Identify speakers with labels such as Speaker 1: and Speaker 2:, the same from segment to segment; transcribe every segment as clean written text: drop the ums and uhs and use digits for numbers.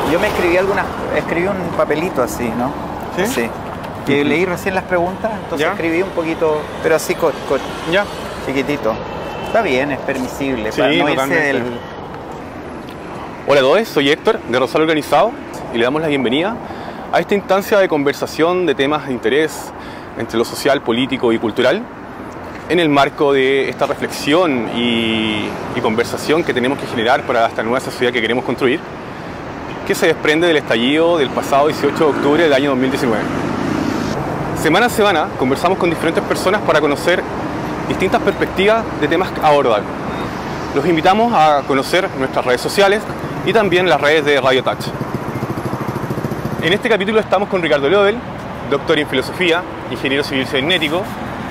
Speaker 1: Yo me escribí un papelito así, ¿no?
Speaker 2: ¿Sí?
Speaker 1: Sí. Que leí recién las preguntas, entonces
Speaker 2: ¿Ya?
Speaker 1: escribí un poquito, pero así
Speaker 2: Ya.
Speaker 1: chiquitito. Está bien, es permisible,
Speaker 2: Sí,
Speaker 1: para no irse
Speaker 2: totalmente.
Speaker 1: del...
Speaker 2: Hola a todos, soy Héctor de Rosal Organizado y le damos la bienvenida a esta instancia de conversación de temas de interés entre lo social, político y cultural en el marco de esta reflexión y conversación que tenemos que generar para esta nueva sociedad que queremos construir, que se desprende del estallido del pasado 18 de octubre del año 2019. Semana a semana conversamos con diferentes personas para conocer distintas perspectivas de temas a abordar. Los invitamos a conocer nuestras redes sociales y también las redes de Radio Touch. En este capítulo estamos con Ricardo Löbel, doctor en filosofía, ingeniero civil cibernético,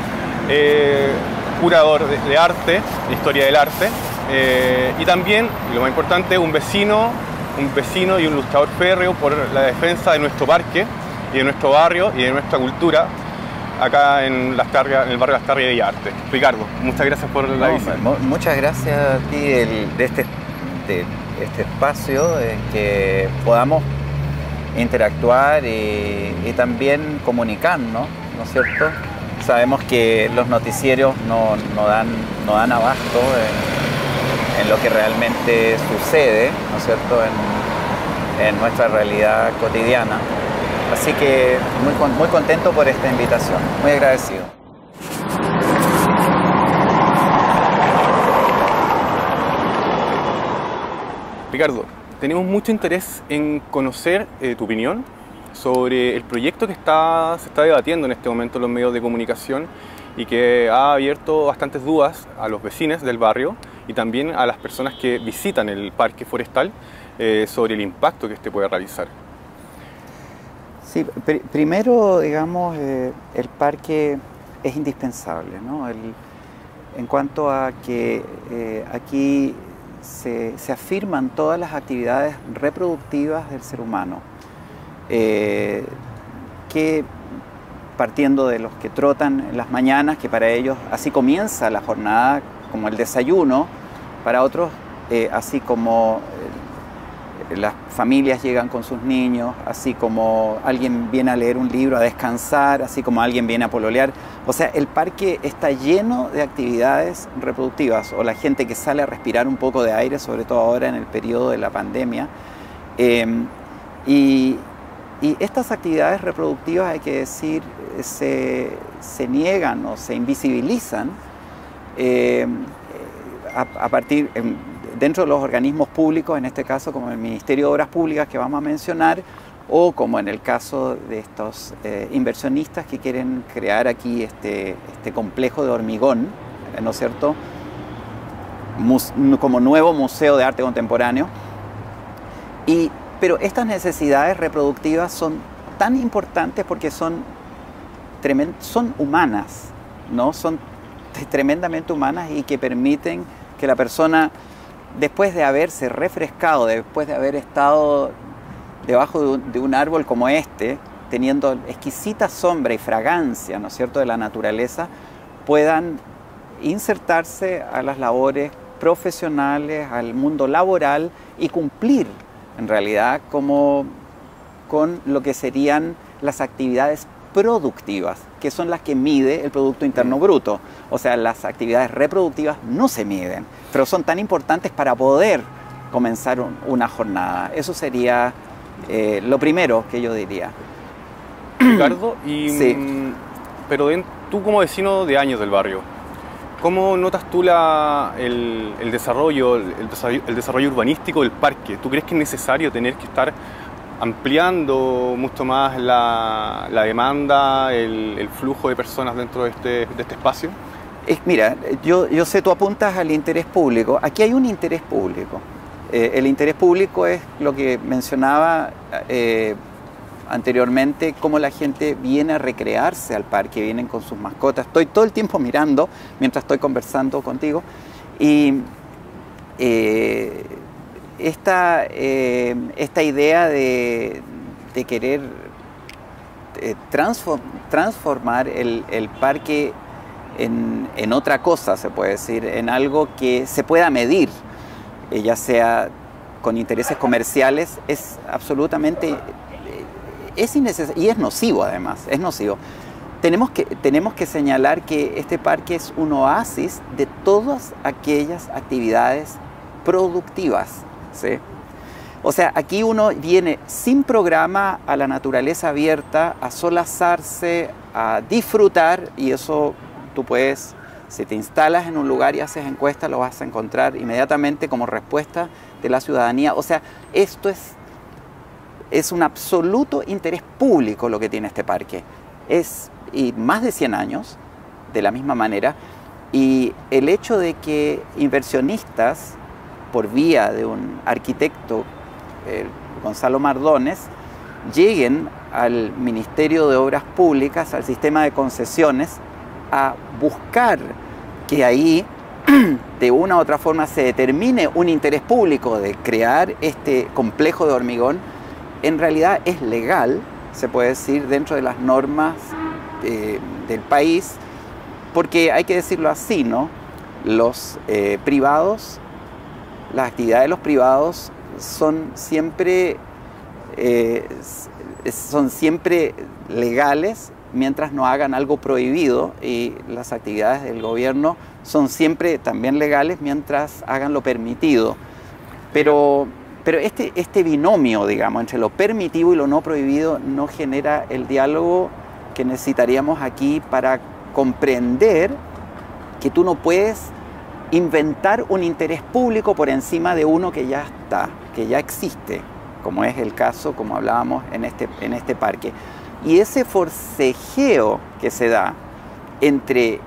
Speaker 2: curador de arte, de historia del arte, y también, y lo más importante, un vecino y un luchador férreo por la defensa de nuestro parque y de nuestro barrio y de nuestra cultura acá en el barrio Las Tarrias de Arte. Ricardo, muchas gracias por la visita.
Speaker 1: Muchas gracias a ti de este espacio en que podamos interactuar y también comunicarnos, ¿no es cierto? Sabemos que los noticieros no dan abasto en lo que realmente sucede, ¿no es cierto?, en nuestra realidad cotidiana. Así que muy contento por esta invitación, muy agradecido.
Speaker 2: Ricardo, tenemos mucho interés en conocer tu opinión sobre el proyecto que se está debatiendo en este momento en los medios de comunicación y que ha abierto bastantes dudas a los vecinos del barrio y también a las personas que visitan el parque forestal sobre el impacto que este puede realizar.
Speaker 1: Sí, primero, digamos, el parque es indispensable, ¿no? En cuanto a que aquí se afirman todas las actividades reproductivas del ser humano, que partiendo de los que trotan en las mañanas, que para ellos así comienza la jornada, como el desayuno, para otros así como las familias llegan con sus niños, así como alguien viene a leer un libro, a descansar, así como alguien viene a pololear. O sea, el parque está lleno de actividades reproductivas, o la gente que sale a respirar un poco de aire, sobre todo ahora en el periodo de la pandemia. Y estas actividades reproductivas, hay que decir, se niegan o se invisibilizan a partir... dentro de los organismos públicos, en este caso como el Ministerio de Obras Públicas que vamos a mencionar, o como en el caso de estos inversionistas que quieren crear aquí este complejo de hormigón, ¿no es cierto?, como nuevo museo de arte contemporáneo. Pero estas necesidades reproductivas son tan importantes porque son humanas, ¿no? Son tremendamente humanas y que permiten que la persona, después de haberse refrescado, después de haber estado debajo de un árbol como este, teniendo exquisita sombra y fragancia, ¿no es cierto?, de la naturaleza, puedan insertarse a las labores profesionales, al mundo laboral y cumplir, en realidad, con lo que serían las actividades productivas, que son las que mide el Producto Interno Bruto. O sea, las actividades reproductivas no se miden, pero son tan importantes para poder comenzar una jornada. Eso sería lo primero que yo diría.
Speaker 2: Ricardo,
Speaker 1: sí.
Speaker 2: Pero tú como vecino de años del barrio, ¿cómo notas tú el desarrollo urbanístico del parque? ¿Tú crees que es necesario tener que estar ampliando mucho más la demanda, el flujo de personas dentro de este espacio?
Speaker 1: Mira, yo sé, tú apuntas al interés público. Aquí hay un interés público. El interés público es lo que mencionaba anteriormente, cómo la gente viene a recrearse al parque, vienen con sus mascotas. Estoy todo el tiempo mirando mientras estoy conversando contigo. Y esta idea de querer transformar el parque en otra cosa, se puede decir, en algo que se pueda medir, ya sea con intereses comerciales es absolutamente innecesario y es nocivo además, es nocivo. Tenemos que señalar que este parque es un oasis de todas aquellas actividades productivas, ¿sí? O sea, aquí uno viene sin programa a la naturaleza abierta, a solazarse, a disfrutar, y eso tú puedes, si te instalas en un lugar y haces encuesta, lo vas a encontrar inmediatamente como respuesta de la ciudadanía. O sea, esto es un absoluto interés público lo que tiene este parque. Y más de 100 años, de la misma manera, y el hecho de que inversionistas, por vía de un arquitecto, Gonzalo Mardones, lleguen al Ministerio de Obras Públicas, al sistema de concesiones, a buscar que ahí de una u otra forma se determine un interés público de crear este complejo de hormigón, en realidad es legal, se puede decir, dentro de las normas del país, porque hay que decirlo así, ¿no? Los privados, las actividades de los privados son siempre legales mientras no hagan algo prohibido, y las actividades del gobierno son siempre también legales mientras hagan lo permitido. Pero este binomio, digamos, entre lo permitido y lo no prohibido no genera el diálogo que necesitaríamos aquí para comprender que tú no puedes inventar un interés público por encima de uno que ya está, que ya existe, como es el caso, como hablábamos, en este parque. Y ese forcejeo que se da entre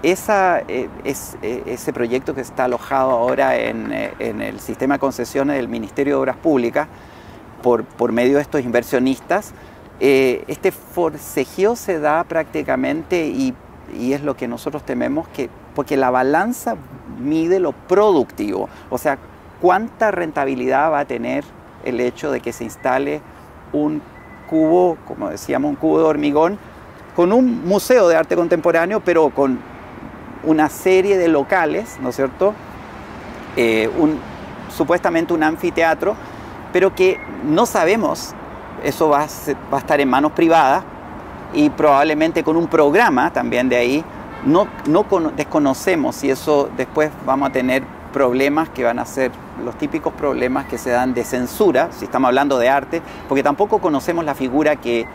Speaker 1: ese proyecto que está alojado ahora en el sistema de concesiones del Ministerio de Obras Públicas por medio de estos inversionistas, este forcejeo se da prácticamente y es lo que nosotros tememos, porque la balanza mide lo productivo, o sea, cuánta rentabilidad va a tener el hecho de que se instale un cubo, como decíamos, un cubo de hormigón, con un museo de arte contemporáneo, pero con una serie de locales, ¿no es cierto? Supuestamente un anfiteatro, pero que no sabemos, eso va a estar en manos privadas, y probablemente con un programa también de ahí, desconocemos si eso después vamos a tener problemas que van a ser los típicos problemas que se dan de censura, si estamos hablando de arte, porque tampoco conocemos la figura que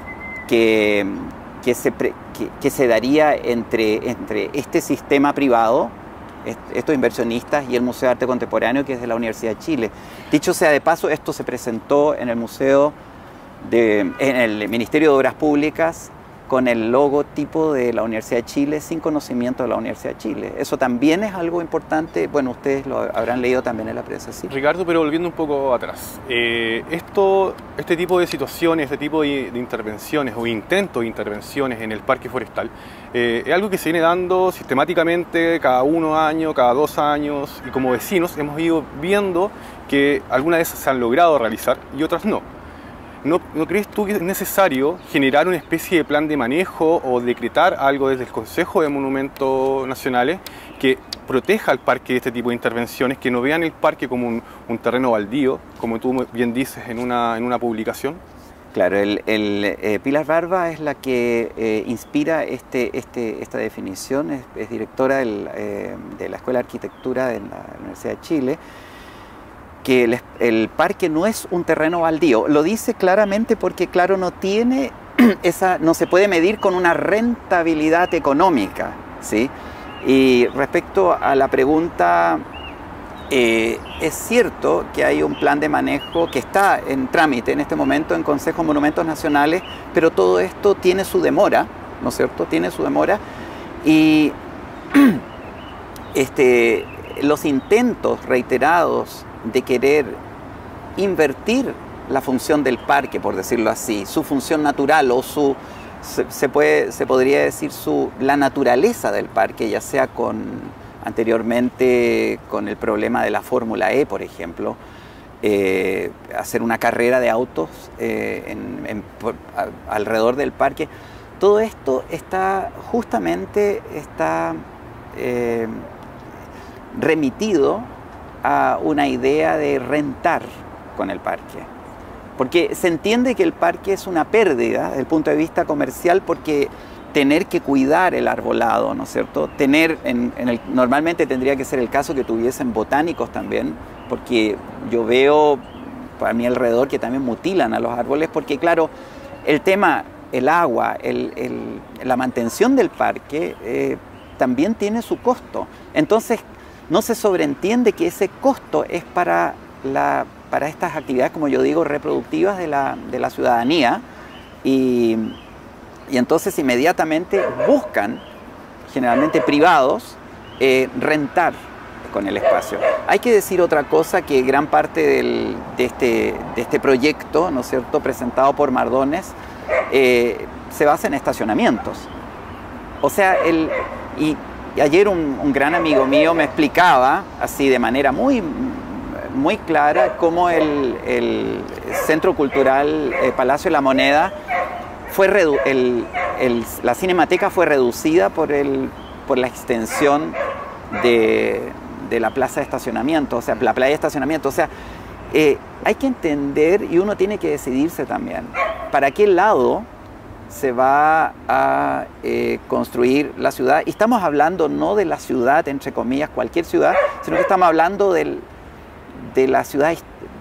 Speaker 1: se daría entre este sistema privado, estos inversionistas, y el Museo de Arte Contemporáneo, que es de la Universidad de Chile. Dicho sea de paso, esto se presentó en en el Ministerio de Obras Públicas con el logotipo de la Universidad de Chile, sin conocimiento de la Universidad de Chile. Eso también es algo importante, bueno, ustedes lo habrán leído también en la prensa, ¿sí?
Speaker 2: Ricardo, pero volviendo un poco atrás, este tipo de situaciones, este tipo de intervenciones o intentos de intervenciones en el parque forestal, es algo que se viene dando sistemáticamente cada 1 año, cada 2 años, y como vecinos hemos ido viendo que algunas de esas se han logrado realizar y otras no. ¿No crees tú que es necesario generar una especie de plan de manejo o decretar algo desde el Consejo de Monumentos Nacionales que proteja al parque de este tipo de intervenciones, que no vean el parque como un terreno baldío, como tú bien dices en una publicación?
Speaker 1: Claro, Pilar Barba es la que inspira esta definición, es directora de la Escuela de Arquitectura de la Universidad de Chile, que el parque no es un terreno baldío. Lo dice claramente porque, claro, no se puede medir con una rentabilidad económica, ¿sí? Y respecto a la pregunta, es cierto que hay un plan de manejo que está en trámite en este momento en Consejo de Monumentos Nacionales, pero todo esto tiene su demora, ¿no es cierto? Tiene su demora, y los intentos reiterados de querer invertir la función del parque, por decirlo así, su función natural o se podría decir la naturaleza del parque, ya sea anteriormente con el problema de la Fórmula E, por ejemplo, hacer una carrera de autos alrededor del parque. Todo esto está remitido a una idea de rentar con el parque. Porque se entiende que el parque es una pérdida desde el punto de vista comercial, porque tener que cuidar el arbolado, ¿no es cierto? Normalmente tendría que ser el caso que tuviesen botánicos también, porque yo veo a mi alrededor que también mutilan a los árboles, porque claro, el tema, el agua, la mantención del parque también tiene su costo. Entonces no se sobreentiende que ese costo es para estas actividades, como yo digo, reproductivas de la ciudadanía, y entonces inmediatamente buscan, generalmente privados, rentar con el espacio. Hay que decir otra cosa, que gran parte de este proyecto, ¿no es cierto?, presentado por Mardones, se basa en estacionamientos. O sea, y ayer un gran amigo mío me explicaba, así de manera muy clara, cómo el Centro Cultural Palacio de la Moneda la cinemateca fue reducida por la extensión de la plaza de estacionamiento, o sea, la playa de estacionamiento. O sea, hay que entender, y uno tiene que decidirse también, para qué lado se va a construir la ciudad. Y estamos hablando no de la ciudad, entre comillas, cualquier ciudad, sino que estamos hablando de la ciudad,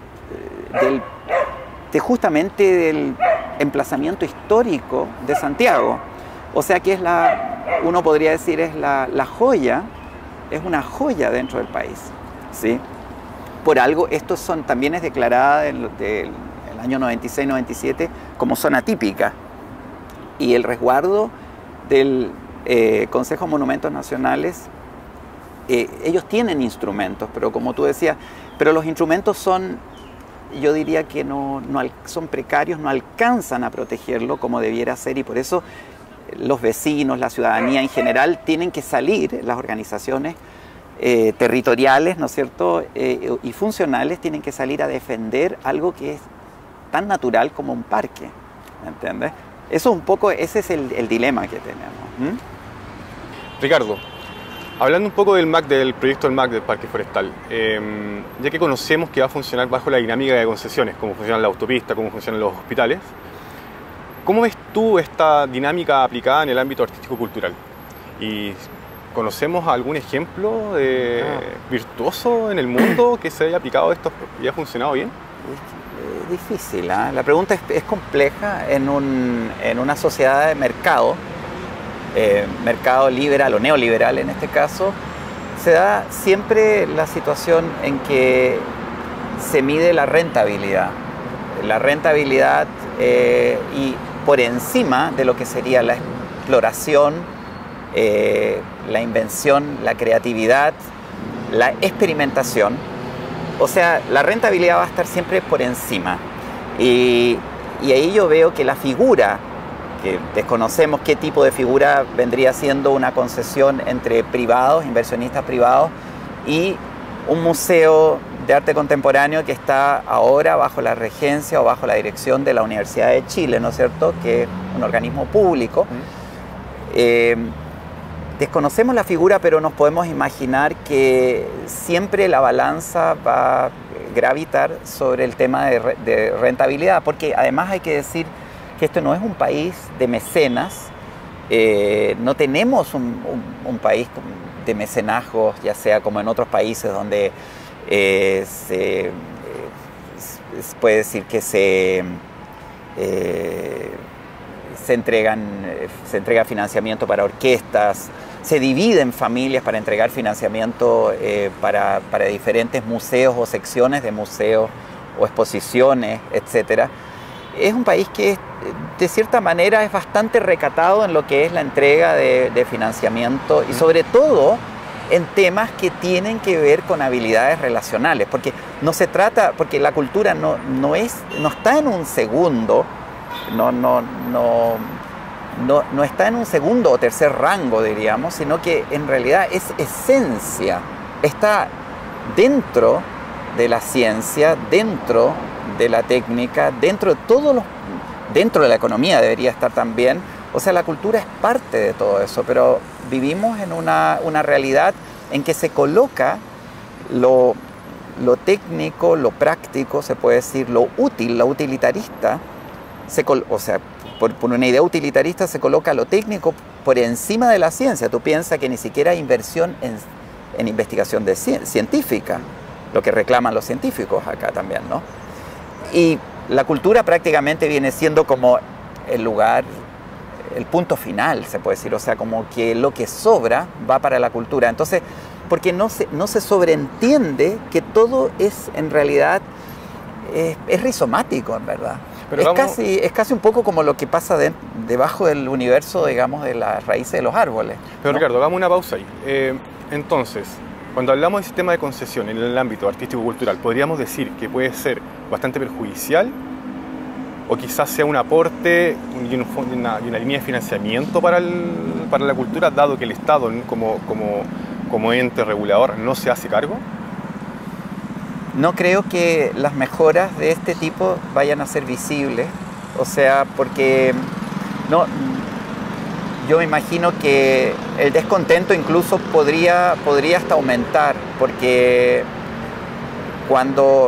Speaker 1: justamente del emplazamiento histórico de Santiago. O sea que uno podría decir, es la joya, es una joya dentro del país, ¿sí? Por algo, también es declarada del año 96-97 como zona típica. Y el resguardo del Consejo de Monumentos Nacionales, ellos tienen instrumentos, pero como tú decías, pero los instrumentos son, yo diría que son precarios, no alcanzan a protegerlo como debiera ser, y por eso los vecinos, la ciudadanía en general, tienen que salir, las organizaciones territoriales, ¿no es cierto?, y funcionales, tienen que salir a defender algo que es tan natural como un parque, ¿entiendes? Eso un poco, ese es el dilema que tenemos.
Speaker 2: Ricardo, hablando un poco del proyecto del MAC, del Parque Forestal, ya que conocemos que va a funcionar bajo la dinámica de concesiones, cómo funciona la autopista, cómo funcionan los hospitales, ¿cómo ves tú esta dinámica aplicada en el ámbito artístico-cultural? ¿Y conocemos algún ejemplo virtuoso en el mundo que se haya aplicado esto y haya funcionado bien?
Speaker 1: Difícil, ¿eh? La pregunta es compleja en una sociedad de mercado liberal o neoliberal en este caso. Se da siempre la situación en que se mide la rentabilidad y por encima de lo que sería la exploración, la invención, la creatividad, la experimentación. O sea, la rentabilidad va a estar siempre por encima. Y ahí yo veo que la figura, que desconocemos qué tipo de figura vendría siendo una concesión entre privados, inversionistas privados, y un museo de arte contemporáneo que está ahora bajo la regencia o bajo la dirección de la Universidad de Chile, ¿no es cierto?, que es un organismo público. Desconocemos la figura, pero nos podemos imaginar que siempre la balanza va a gravitar sobre el tema de rentabilidad, porque además hay que decir que esto no es un país de mecenas, no tenemos un país de mecenazgos, ya sea como en otros países donde se puede decir que se entrega financiamiento para orquestas, se dividen familias para entregar financiamiento para diferentes museos o secciones de museos o exposiciones, etc. Es un país que de cierta manera es bastante recatado en lo que es la entrega de financiamiento, y sobre todo en temas que tienen que ver con habilidades relacionales, porque no se trata, porque la cultura no está en un segundo, no está en un segundo o tercer rango, diríamos, sino que en realidad es esencia, está dentro de la ciencia, dentro de la técnica, dentro de la economía debería estar también. O sea, la cultura es parte de todo eso, pero vivimos en una realidad en que se coloca lo técnico, lo práctico, se puede decir, lo útil, lo utilitarista, o sea, por una idea utilitarista se coloca lo técnico por encima de la ciencia. Tú piensas que ni siquiera hay inversión en investigación científica, lo que reclaman los científicos acá también, ¿no? Y la cultura prácticamente viene siendo como el lugar, el punto final, se puede decir, o sea, como que lo que sobra va para la cultura. Entonces, porque no se sobreentiende que todo es en realidad, es rizomático en verdad. Pero es casi un poco como lo que pasa debajo del universo, digamos, de las raíces de los árboles.
Speaker 2: Pero
Speaker 1: ¿no?
Speaker 2: Ricardo, hagamos una pausa ahí. Entonces, cuando hablamos de sistema de concesión en el ámbito artístico-cultural, ¿podríamos decir que puede ser bastante perjudicial? ¿O quizás sea un aporte y una línea de financiamiento para la cultura, dado que el Estado como ente regulador no se hace cargo?
Speaker 1: No creo que las mejoras de este tipo vayan a ser visibles, o sea, porque yo me imagino que el descontento incluso podría hasta aumentar, porque cuando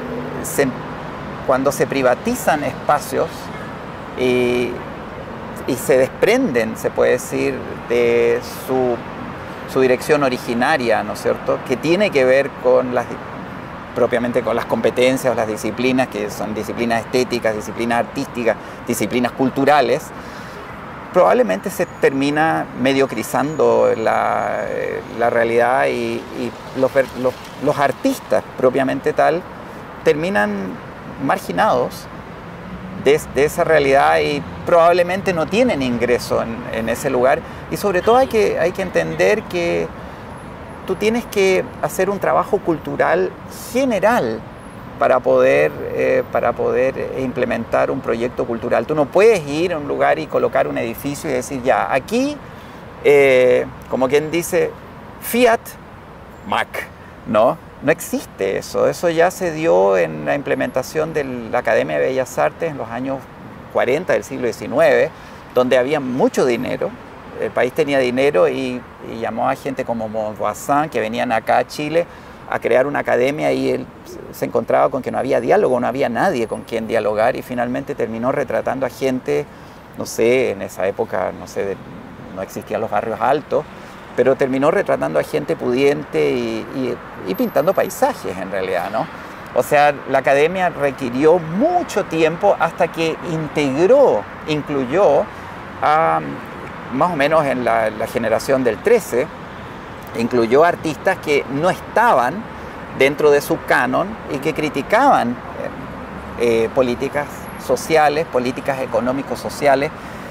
Speaker 1: se privatizan espacios y se desprenden, se puede decir, de su dirección originaria, ¿no es cierto?, que tiene que ver propiamente con las competencias o las disciplinas, que son disciplinas estéticas, disciplinas artísticas, disciplinas culturales, probablemente se termina mediocrizando la realidad y los artistas propiamente tal terminan marginados de esa realidad y probablemente no tienen ingreso en ese lugar. Y sobre todo hay que entender que tú tienes que hacer un trabajo cultural general para poder implementar un proyecto cultural. Tú no puedes ir a un lugar y colocar un edificio y decir, ya, aquí, como quien dice, Fiat Mac, ¿no? No existe eso. Eso ya se dio en la implementación de la Academia de Bellas Artes en los años 40 del siglo XIX, donde había mucho dinero. El país tenía dinero y llamó a gente como Maupassant, que venían acá a Chile a crear una academia, y él se encontraba con que no había diálogo, no había nadie con quien dialogar, y finalmente terminó retratando a gente, no sé, en esa época, no sé, no existían los barrios altos, pero terminó retratando a gente pudiente y pintando paisajes en realidad, ¿no? O sea, la academia requirió mucho tiempo hasta que incluyó a, más o menos en la generación del 13, incluyó artistas que no estaban dentro de su canon y que criticaban políticas sociales, políticas económico-sociales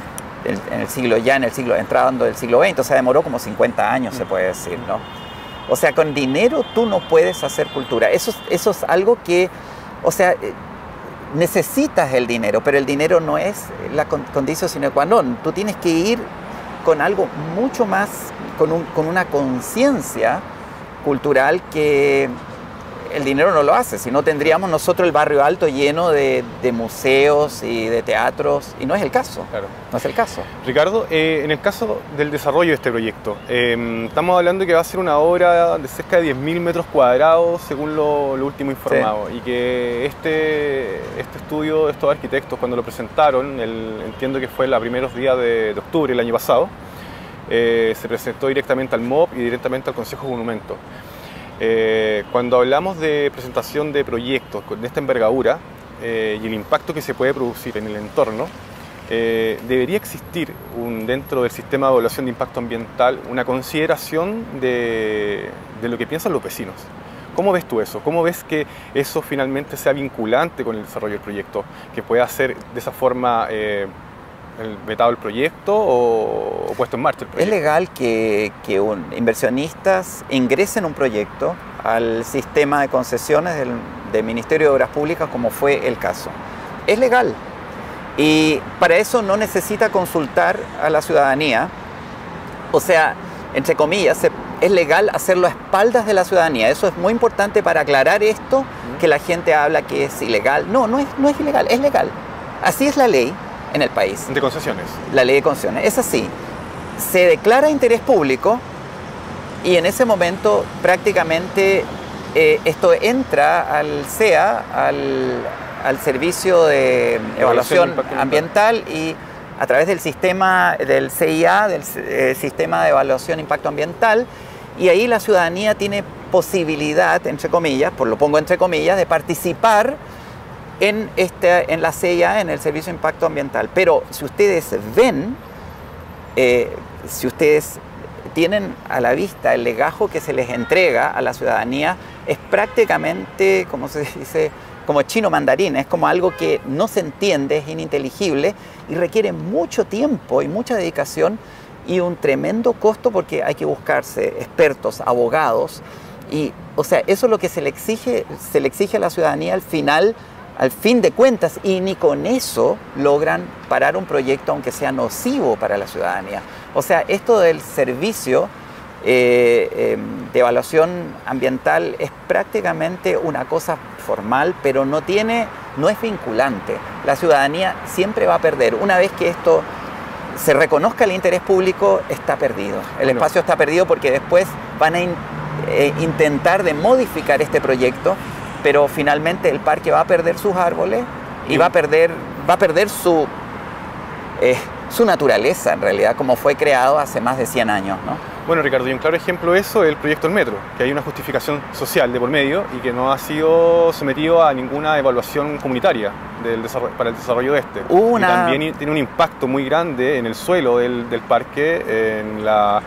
Speaker 1: entrando del siglo XX. O sea, demoró como 50 años, se puede decir, ¿no? O sea, con dinero tú no puedes hacer cultura. Eso es algo que, o sea, necesitas el dinero, pero el dinero no es la condición sine qua non. Tú tienes que ir con algo mucho más, con una conciencia cultural que el dinero no lo hace. Si no, tendríamos nosotros el barrio alto lleno de museos y de teatros, y no es el caso.
Speaker 2: Claro.
Speaker 1: No es el caso.
Speaker 2: Ricardo, en el caso del desarrollo de este proyecto, estamos hablando que va a ser una obra de cerca de 10.000 metros cuadrados, según lo último informado, sí. Y que este estudio, estos arquitectos, cuando lo presentaron, entiendo que fue los primeros días de octubre del año pasado, se presentó directamente al MOP y directamente al Consejo de Monumentos. Cuando hablamos de presentación de proyectos de esta envergadura y el impacto que se puede producir en el entorno, debería existir dentro del sistema de evaluación de impacto ambiental una consideración de lo que piensan los vecinos. ¿Cómo ves tú eso? ¿Cómo ves que eso finalmente sea vinculante con el desarrollo del proyecto? ¿Que pueda ser de esa forma vetado el proyecto o puesto en marcha el proyecto?
Speaker 1: Es legal que inversionistas ingresen un proyecto al sistema de concesiones del Ministerio de Obras Públicas, como fue el caso. Es legal. Y para eso no necesita consultar a la ciudadanía. O sea, entre comillas, es legal hacerlo a espaldas de la ciudadanía. Eso es muy importante para aclarar esto, que la gente habla que es ilegal. No es ilegal, es legal. Así es la ley en el país.
Speaker 2: De concesiones.
Speaker 1: La ley de concesiones. Es así. Se declara interés público y en ese momento prácticamente esto entra al CEA, al Servicio de Evaluación Ambiental, y a través del sistema del CIA, del Sistema de Evaluación de Impacto Ambiental, y ahí la ciudadanía tiene posibilidad, entre comillas, lo pongo entre comillas, de participar en la CIA, en el Servicio de Impacto Ambiental. Pero si ustedes ven, si ustedes tienen a la vista el legajo que se les entrega a la ciudadanía, es prácticamente, como se dice, como chino mandarín, es como algo que no se entiende, es ininteligible y requiere mucho tiempo y mucha dedicación y un tremendo costo, porque hay que buscarse expertos, abogados, y, o sea, eso es lo que se le exige a la ciudadanía al fin de cuentas, y ni con eso logran parar un proyecto aunque sea nocivo para la ciudadanía. O sea, esto del servicio de evaluación ambiental es prácticamente una cosa formal, pero no es vinculante. La ciudadanía siempre va a perder. Una vez que esto se reconozca el interés público, está perdido. El espacio está perdido, porque después van a intentar de modificar este proyecto, pero finalmente el parque va a perder sus árboles y va a perder su naturaleza, en realidad, como fue creado hace más de 100 años, ¿no?
Speaker 2: Bueno, Ricardo, y un claro ejemplo de eso es el proyecto del metro, que hay una justificación social de por medio y que no ha sido sometido a ninguna evaluación comunitaria para el desarrollo de este. Y también tiene un impacto muy grande en el suelo del parque, en la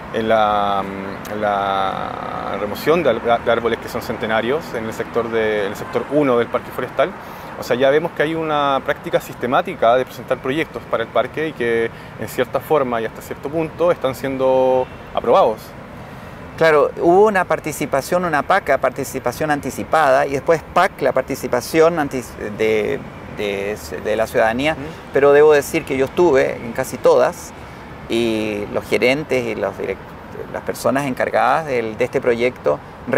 Speaker 2: remoción de árboles que son centenarios en el sector 1 del parque forestal. O sea, ya vemos que hay una práctica sistemática de presentar proyectos para el parque y que en cierta forma y hasta cierto punto están siendo aprobados.
Speaker 1: Claro, hubo una participación, una PAC, participación anticipada, y después PAC, la participación de la ciudadanía, pero debo decir que yo estuve en casi todas, y los gerentes y las personas encargadas de este proyecto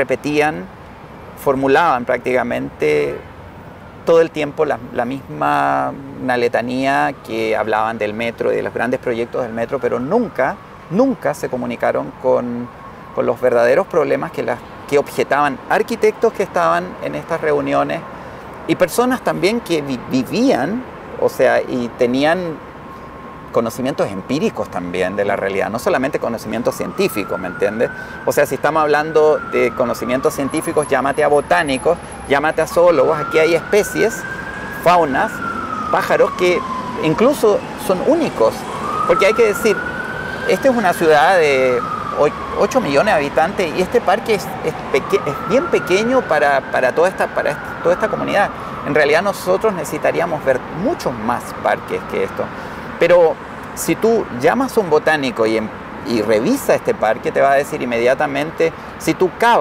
Speaker 1: formulaban prácticamente todo el tiempo una letanía, que hablaban del metro y de los grandes proyectos del metro, pero nunca se comunicaron con los verdaderos problemas que objetaban arquitectos que estaban en estas reuniones, y personas también que vivían, o sea, y tenían conocimientos empíricos también de la realidad, no solamente conocimientos científicos, ¿me entiendes? O sea, si estamos hablando de conocimientos científicos, llámate a botánicos, llámate a zoólogos. Aquí hay especies, faunas, pájaros que incluso son únicos, porque hay que decir, esta es una ciudad de 8 millones de habitantes, y este parque es bien pequeño para toda esta comunidad. En realidad nosotros necesitaríamos ver muchos más parques que esto. Pero si tú llamas a un botánico y revisa este parque, te va a decir inmediatamente, si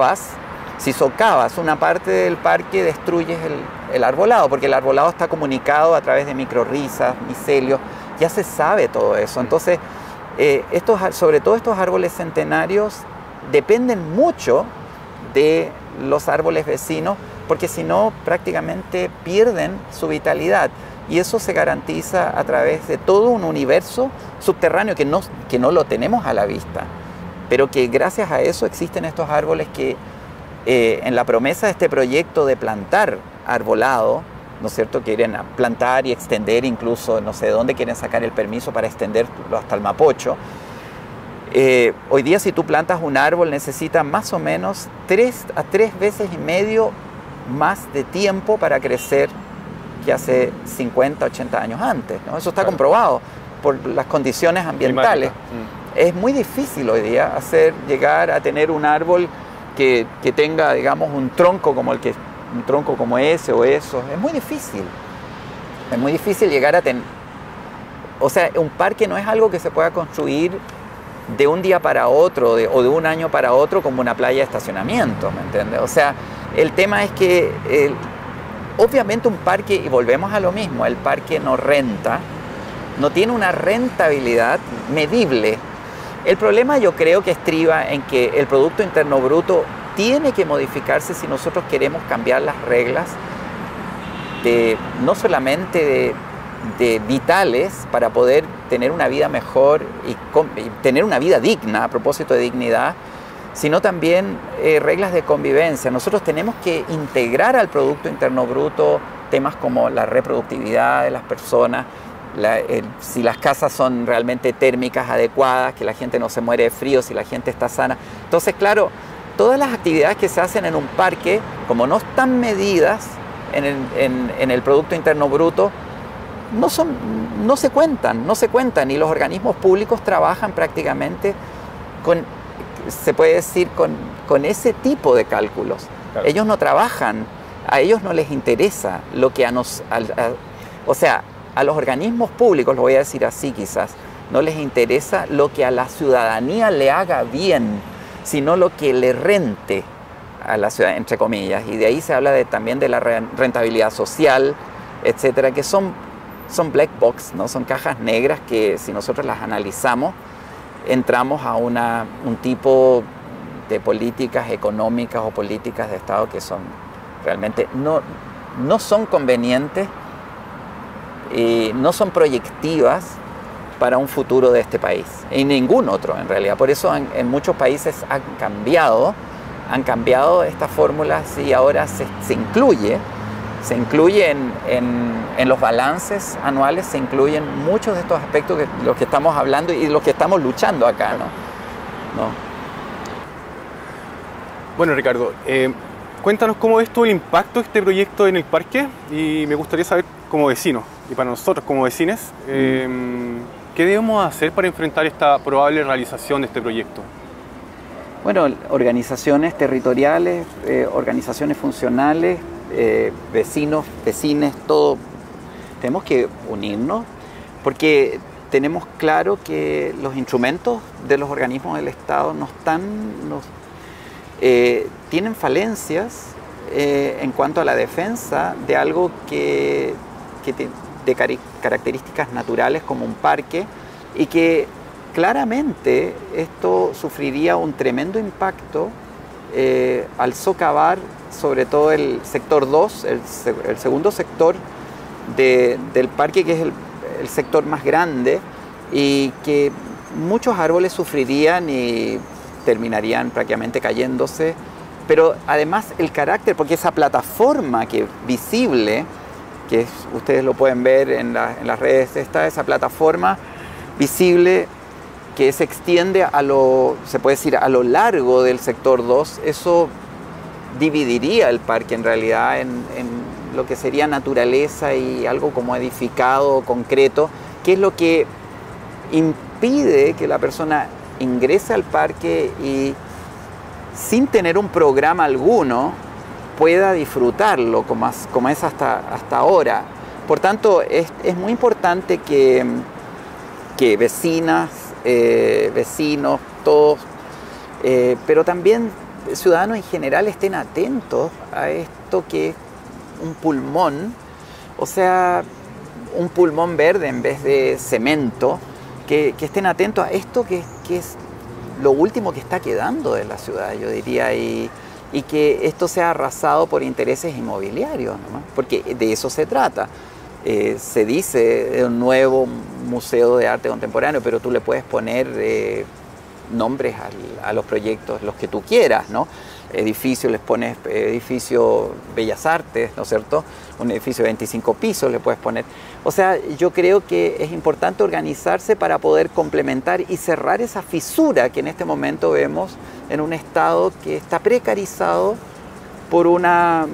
Speaker 1: socavas una parte del parque, destruyes el arbolado, porque el arbolado está comunicado a través de microrrizas, micelios, ya se sabe todo eso. Entonces, sobre todo estos árboles centenarios dependen mucho de los árboles vecinos, porque si no, prácticamente pierden su vitalidad. Y eso se garantiza a través de todo un universo subterráneo que no lo tenemos a la vista, pero que gracias a eso existen estos árboles que en la promesa de este proyecto de plantar arbolado, ¿no es cierto?, quieren plantar y extender, incluso no sé de dónde quieren sacar el permiso para extenderlo hasta el Mapocho. Hoy día, si tú plantas un árbol, necesita más o menos 3 a 3 veces y medio más de tiempo para crecer que hace 50, 80 años antes, ¿no? Eso está comprobado por las condiciones ambientales. Es muy difícil hoy día llegar a tener un árbol que tenga, digamos, un tronco como ese o eso. Es muy difícil. Es muy difícil llegar a tener... O sea, un parque no es algo que se pueda construir de un día para otro o de un año para otro como una playa de estacionamiento, ¿me entiendes? O sea, el tema es que... obviamente un parque, y volvemos a lo mismo, el parque no renta, no tiene una rentabilidad medible. El problema, yo creo, que estriba en que el Producto Interno Bruto tiene que modificarse si nosotros queremos cambiar las reglas no solamente de vitales para poder tener una vida mejor y tener una vida digna, a propósito de dignidad, sino también reglas de convivencia. Nosotros tenemos que integrar al Producto Interno Bruto temas como la reproductividad de las personas, si las casas son realmente térmicas adecuadas, que la gente no se muere de frío, si la gente está sana. Entonces, claro, todas las actividades que se hacen en un parque, como no están medidas en el Producto Interno Bruto, no se cuentan, y los organismos públicos trabajan prácticamente se puede decir, con ese tipo de cálculos. Claro. Ellos no trabajan, a ellos no les interesa lo que o sea, a los organismos públicos, lo voy a decir así quizás, no les interesa lo que a la ciudadanía le haga bien, sino lo que le rente a la ciudad, entre comillas. Y de ahí se habla también de la rentabilidad social, etcétera, que son black box, ¿no? Son cajas negras que, si nosotros las analizamos, entramos a un tipo de políticas económicas o políticas de Estado que son realmente no son convenientes y no son proyectivas para un futuro de este país, y ningún otro en realidad. Por eso en muchos países han cambiado estas fórmulas, y ahora se incluye en los balances anuales, se incluyen muchos de estos aspectos de los que estamos hablando y los que estamos luchando acá, ¿no?
Speaker 2: Bueno, Ricardo, cuéntanos cómo ves tú el impacto de este proyecto en el parque, y me gustaría saber, como vecinos y para nosotros como vecinos, ¿qué debemos hacer para enfrentar esta probable realización de este proyecto?
Speaker 1: Bueno, organizaciones territoriales, organizaciones funcionales, vecinos, vecines, todo, tenemos que unirnos, porque tenemos claro que los instrumentos de los organismos del Estado tienen falencias en cuanto a la defensa de algo de características naturales como un parque, y que claramente esto sufriría un tremendo impacto al socavar sobre todo el sector 2, el segundo sector del parque, que es el sector más grande, y que muchos árboles sufrirían y terminarían prácticamente cayéndose. Pero además el carácter, porque esa plataforma visible, que ustedes lo pueden ver en las redes, esa plataforma visible que se extiende se puede decir, a lo largo del sector 2, eso dividiría el parque en realidad en lo que sería naturaleza y algo como edificado, concreto, que es lo que impide que la persona ingrese al parque y, sin tener un programa alguno, pueda disfrutarlo como es hasta ahora. Por tanto, es muy importante que vecinas, vecinos, todos, pero también ciudadanos en general, estén atentos a esto, que es un pulmón, o sea, un pulmón verde en vez de cemento, que estén atentos a esto que es lo último que está quedando de la ciudad, yo diría, y que esto sea arrasado por intereses inmobiliarios, ¿no? Porque de eso se trata. Se dice de un nuevo museo de arte contemporáneo, pero tú le puedes poner nombres a los proyectos, los que tú quieras, ¿no? Edificio, les pones edificio Bellas Artes, ¿no es cierto? Un edificio de 25 pisos le puedes poner. O sea, yo creo que es importante organizarse para poder complementar y cerrar esa fisura que en este momento vemos en un Estado que está precarizado por unas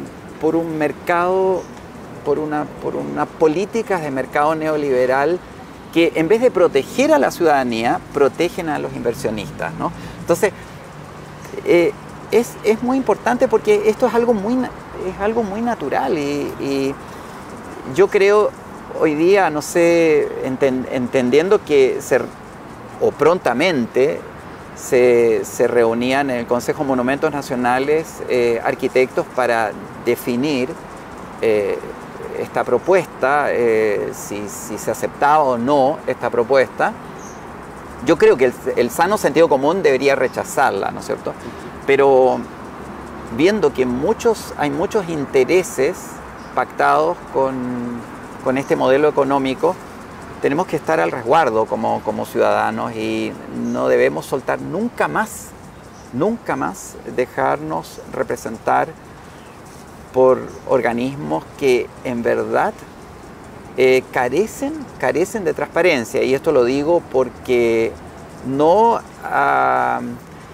Speaker 1: políticas de mercado neoliberal que, en vez de proteger a la ciudadanía, protegen a los inversionistas, ¿no? Entonces, es muy importante, porque esto es algo muy natural, y yo creo hoy día, no sé, entendiendo que prontamente se reunían en el Consejo de Monumentos Nacionales arquitectos para definir esta propuesta, si se aceptaba o no esta propuesta. Yo creo que el sano sentido común debería rechazarla, ¿no es cierto? Pero viendo que hay muchos intereses pactados con este modelo económico, tenemos que estar al resguardo como ciudadanos, y no debemos soltar nunca más nunca más dejarnos representar por organismos que en verdad carecen de transparencia. Y esto lo digo porque no a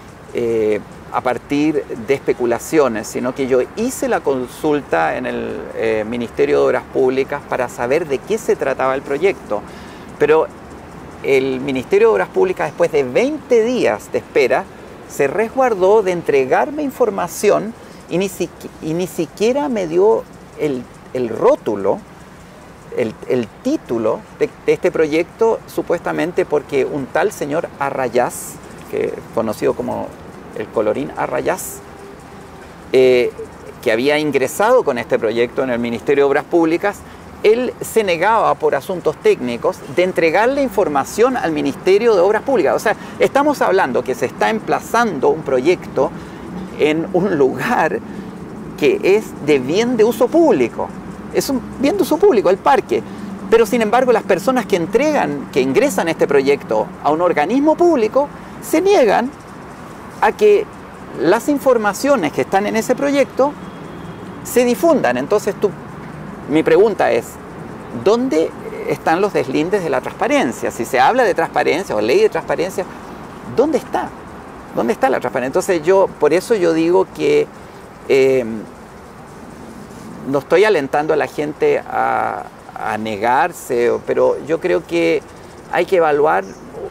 Speaker 1: partir de especulaciones, sino que yo hice la consulta en el Ministerio de Obras Públicas para saber de qué se trataba el proyecto. Pero el Ministerio de Obras Públicas, después de 20 días de espera, se resguardó de entregarme información y ni siquiera me dio el rótulo, el título de este proyecto, supuestamente porque un tal señor Arrayás, que conocido como el colorín Arrayás, que había ingresado con este proyecto en el Ministerio de Obras Públicas, él se negaba por asuntos técnicos de entregarle información al Ministerio de Obras Públicas. O sea, estamos hablando que se está emplazando un proyecto en un lugar que es de bien de uso público. Es un bien de uso público, el parque. Pero sin embargo, las personas que ingresan a este proyecto a un organismo público, se niegan a que las informaciones que están en ese proyecto se difundan. Entonces mi pregunta es, ¿dónde están los deslindes de la transparencia? Si se habla de transparencia o ley de transparencia, ¿dónde está? ¿Dónde está la transparencia? Entonces por eso yo digo que no estoy alentando a la gente a negarse, pero yo creo que hay que evaluar,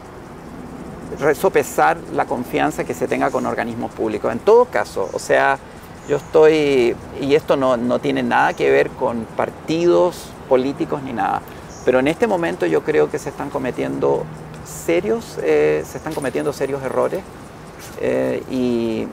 Speaker 1: sopesar la confianza que se tenga con organismos públicos. En todo caso, o sea, yo estoy, y esto no tiene nada que ver con partidos políticos ni nada, pero en este momento yo creo que se están cometiendo serios errores y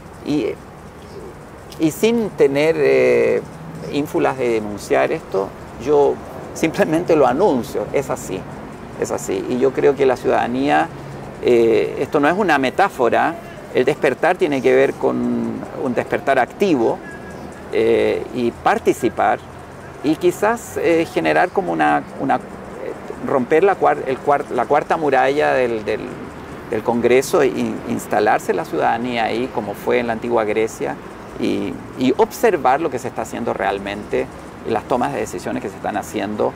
Speaker 1: sin tener ínfulas de denunciar esto, yo simplemente lo anuncio, es así. Y yo creo que la ciudadanía, esto no es una metáfora, el despertar tiene que ver con un despertar activo y participar y quizás generar como romper la cuarta muralla del Congreso e instalarse la ciudadanía ahí como fue en la antigua Grecia y observar lo que se está haciendo realmente y las tomas de decisiones que se están haciendo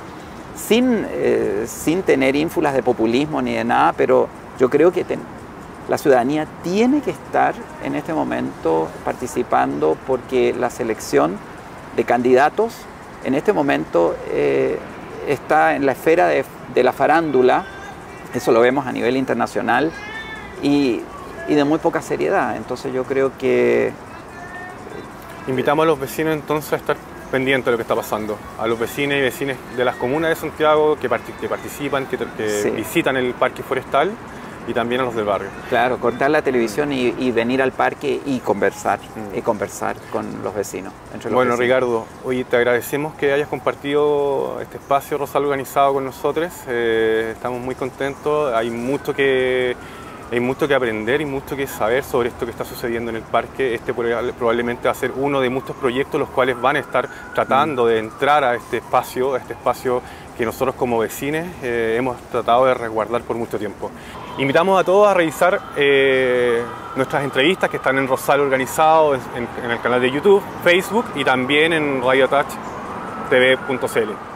Speaker 1: sin tener ínfulas de populismo ni de nada, pero yo creo que la ciudadanía tiene que estar en este momento participando porque la selección de candidatos en este momento está en la esfera de la farándula, eso lo vemos a nivel internacional y de muy poca seriedad. Entonces yo creo que...
Speaker 2: Invitamos a los vecinos entonces a estar pendientes de lo que está pasando, a los vecinos y vecinas de las comunas de Santiago que participan, que sí, visitan el parque forestal y también a los del barrio. Claro, cortar la televisión y venir al parque y conversar con los vecinos. Bueno, Ricardo, hoy te agradecemos que hayas compartido este espacio Rosal Organizado con nosotros. Estamos muy contentos, hay mucho que aprender y mucho que saber sobre esto que está sucediendo en el parque. Este probablemente va a ser uno de muchos proyectos los cuales van a estar tratando de entrar a este espacio que nosotros como vecinos hemos tratado de resguardar por mucho tiempo. Invitamos a todos a revisar nuestras entrevistas que están en Rosal Organizado, en el canal de YouTube, Facebook y también en radiotouchtv.cl.